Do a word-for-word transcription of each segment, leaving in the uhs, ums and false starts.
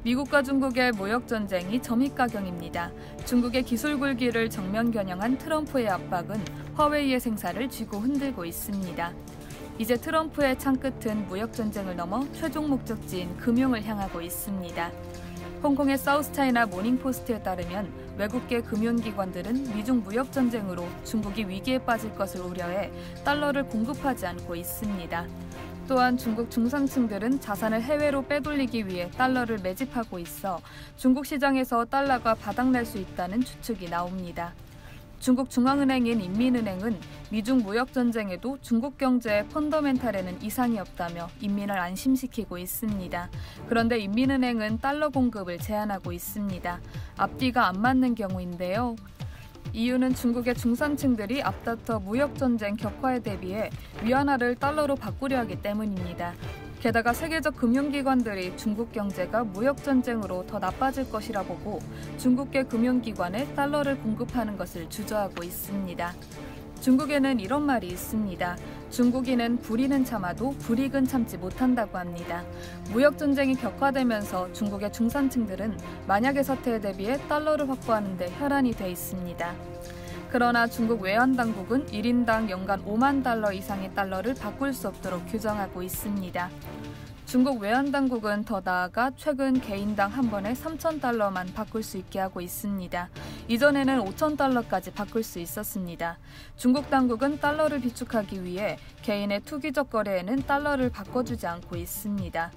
미국과 중국의 무역전쟁이 점입가경입니다. 중국의 기술 굴기를 정면 겨냥한 트럼프의 압박은 화웨이의 생사를 쥐고 흔들고 있습니다. 이제 트럼프의 창끝은 무역전쟁을 넘어 최종 목적지인 금융을 향하고 있습니다. 홍콩의 사우스차이나 모닝포스트에 따르면 외국계 금융기관들은 미중 무역전쟁으로 중국이 위기에 빠질 것을 우려해 달러를 공급하지 않고 있습니다. 또한 중국 중산층들은 자산을 해외로 빼돌리기 위해 달러를 매집하고 있어 중국 시장에서 달러가 바닥날 수 있다는 추측이 나옵니다. 중국 중앙은행인 인민은행은 미중 무역전쟁에도 중국 경제의 펀더멘탈에는 이상이 없다며 인민을 안심시키고 있습니다. 그런데 인민은행은 달러 공급을 제한하고 있습니다. 앞뒤가 안 맞는 경우인데요. 이유는 중국의 중산층들이 앞다퉈 무역전쟁 격화에 대비해 위안화를 달러로 바꾸려 하기 때문입니다. 게다가 세계적 금융기관들이 중국 경제가 무역전쟁으로 더 나빠질 것이라 보고 중국계 금융기관에 달러를 공급하는 것을 주저하고 있습니다. 중국에는 이런 말이 있습니다. 중국인은 불의는 참아도 불이익은 참지 못한다고 합니다. 무역전쟁이 격화되면서 중국의 중산층들은 만약의 사태에 대비해 달러를 확보하는 데 혈안이 돼 있습니다. 그러나 중국 외환당국은 일 인당 연간 오만 달러 이상의 달러를 바꿀 수 없도록 규정하고 있습니다. 중국 외환당국은 더 나아가 최근 개인당 한 번에 삼천 달러만 바꿀 수 있게 하고 있습니다. 이전에는 오천 달러까지 바꿀 수 있었습니다. 중국 당국은 달러를 비축하기 위해 개인의 투기적 거래에는 달러를 바꿔주지 않고 있습니다.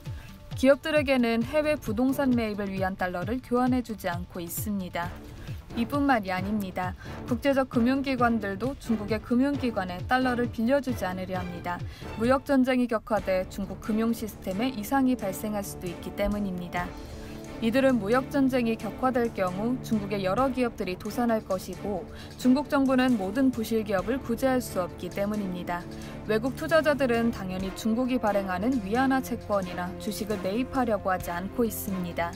기업들에게는 해외 부동산 매입을 위한 달러를 교환해주지 않고 있습니다. 이뿐만이 아닙니다. 국제적 금융기관들도 중국의 금융기관에 달러를 빌려주지 않으려 합니다. 무역전쟁이 격화돼 중국 금융 시스템에 이상이 발생할 수도 있기 때문입니다. 이들은 무역전쟁이 격화될 경우 중국의 여러 기업들이 도산할 것이고 중국 정부는 모든 부실 기업을 구제할 수 없기 때문입니다. 외국 투자자들은 당연히 중국이 발행하는 위안화 채권이나 주식을 매입하려고 하지 않고 있습니다.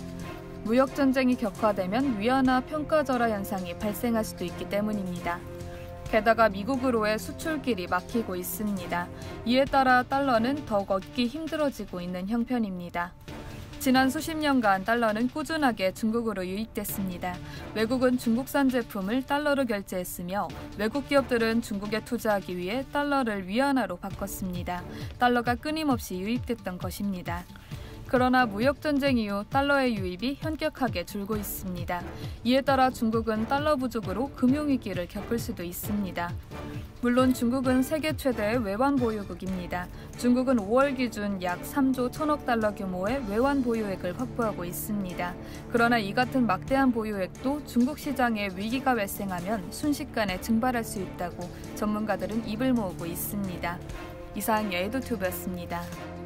무역전쟁이 격화되면 위안화 평가절하 현상이 발생할 수도 있기 때문입니다. 게다가 미국으로의 수출길이 막히고 있습니다. 이에 따라 달러는 더욱 얻기 힘들어지고 있는 형편입니다. 지난 수십 년간 달러는 꾸준하게 중국으로 유입됐습니다. 외국은 중국산 제품을 달러로 결제했으며 외국 기업들은 중국에 투자하기 위해 달러를 위안화로 바꿨습니다. 달러가 끊임없이 유입됐던 것입니다. 그러나 무역전쟁 이후 달러의 유입이 현격하게 줄고 있습니다. 이에 따라 중국은 달러 부족으로 금융위기를 겪을 수도 있습니다. 물론 중국은 세계 최대의 외환 보유국입니다. 중국은 오월 기준 약 삼조 천억 달러 규모의 외환 보유액을 확보하고 있습니다. 그러나 이 같은 막대한 보유액도 중국 시장에 위기가 발생하면 순식간에 증발할 수 있다고 전문가들은 입을 모으고 있습니다. 이상 여의도튜브였습니다.